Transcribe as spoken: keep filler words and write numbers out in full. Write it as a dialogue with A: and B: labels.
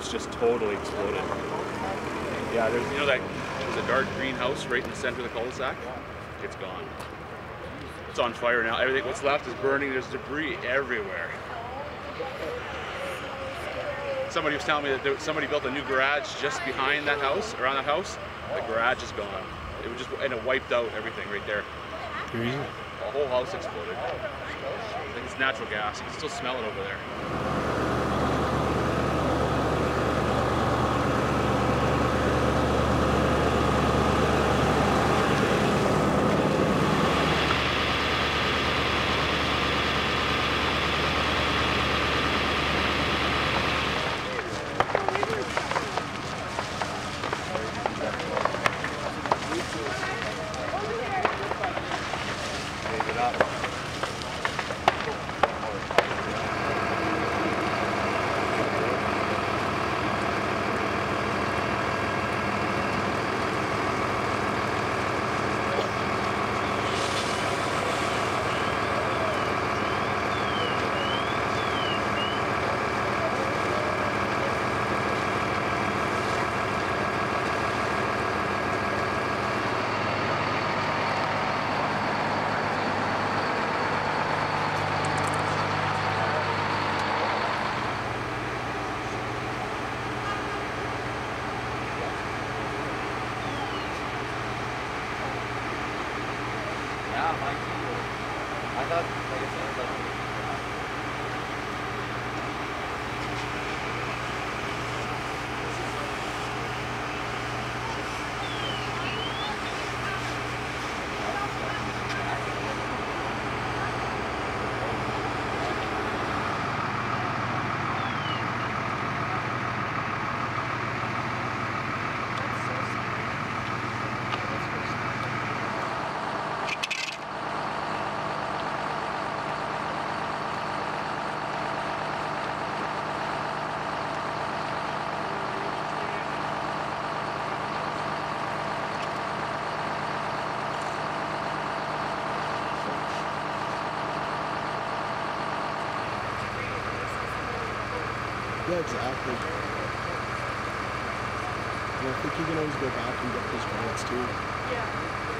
A: house just totally exploded. Yeah, there's, you know, that there's a dark green house right in the center of the cul-de-sac. It's gone. It's on fire now. Everything, what's left is burning. There's debris everywhere. Somebody was telling me that there, somebody built a new garage just behind that house, around that house. The garage is gone. It was just, and it wiped out everything right there.
B: Crazy.
A: The whole house exploded. I think it's natural gas. You can still smell it over there.
C: Yeah, mine too. I thought, like I said, I thought
B: Yeah, exactly. And I think you can always go back and get those grants too.
D: Yeah.